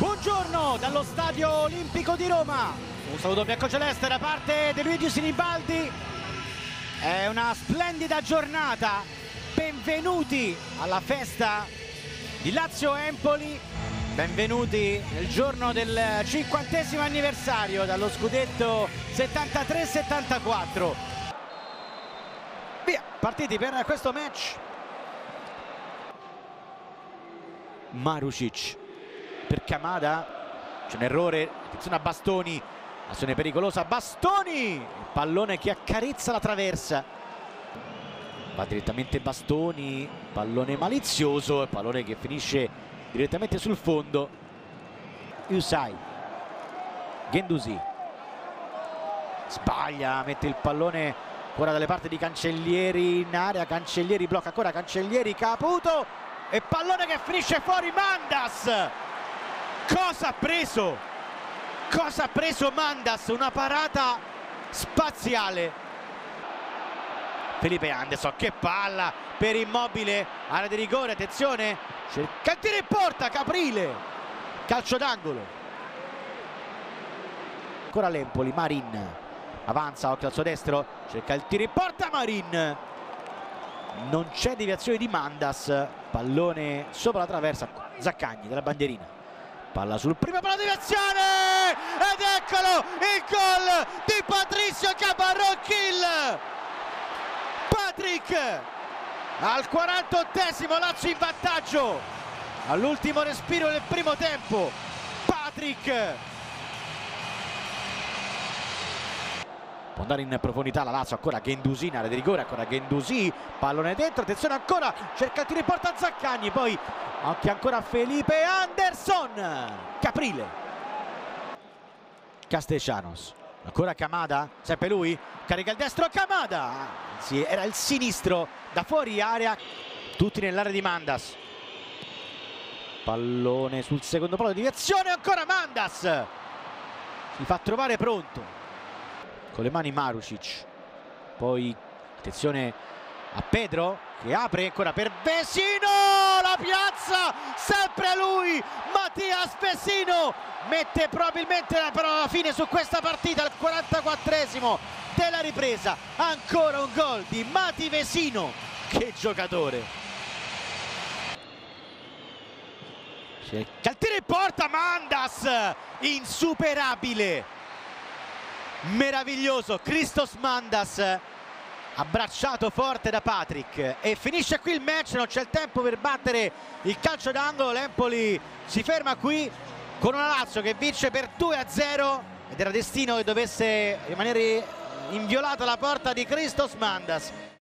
Buongiorno dallo Stadio Olimpico di Roma. Un saluto biancoceleste da parte di Luigi Sinibaldi. È una splendida giornata. Benvenuti alla festa di Lazio-Empoli. Benvenuti nel giorno del 50° anniversario dallo scudetto 73-74. Via, partiti per questo match. Marušić per Kamada, c'è un errore, attenzione a Bastoni, azione pericolosa, Bastoni, il pallone che accarezza la traversa, va direttamente Bastoni, pallone malizioso, il pallone che finisce direttamente sul fondo. Usai, Guendouzi sbaglia, mette il pallone ancora dalle parti di Cancellieri in area, Cancellieri blocca ancora, Cancellieri, Caputo e pallone che finisce fuori. Mandas, cosa ha preso? Cosa ha preso Mandas? Una parata spaziale. Felipe Anderson, che palla per Immobile, area di rigore, attenzione, cerca il tiro in porta, Caprile, calcio d'angolo. Ancora l'Empoli, Marin avanza, occhio al suo destro, cerca il tiro in porta, Marin, non c'è deviazione di Mandas, pallone sopra la traversa, Zaccagni della bandierina, palla sul primo palo di deviazione ed eccolo il gol di Patricio Cabarrocchil. Patrick al 48esimo, Lazio in vantaggio all'ultimo respiro del primo tempo. Patrick può andare in profondità la Lazio, ancora Guendouzi in area di rigore, ancora Guendouzi, pallone dentro, attenzione ancora, cerca il tiro in porta Zaccagni, poi occhio ancora Felipe Anderson, Caprile, Castellanos, ancora Kamada, sempre lui, carica il destro, Kamada, sì, era il sinistro da fuori area, tutti nell'area di Mandas, pallone sul secondo palo di deviazione, ancora Mandas, si fa trovare pronto con le mani Marušić, poi attenzione a Pedro che apre ancora per Vesino, la piazza, sempre lui, Mattias Vesino mette probabilmente la parola fine su questa partita al 44esimo della ripresa. Ancora un gol di Mati Vesino, che giocatore, cerca il tiro in porta, Mandas, insuperabile, meraviglioso, Christos Mandas abbracciato forte da Patrick e finisce qui il match, non c'è il tempo per battere il calcio d'angolo. L'Empoli si ferma qui con una Lazio che vince per 2-0 ed era destino che dovesse rimanere inviolata la porta di Christos Mandas.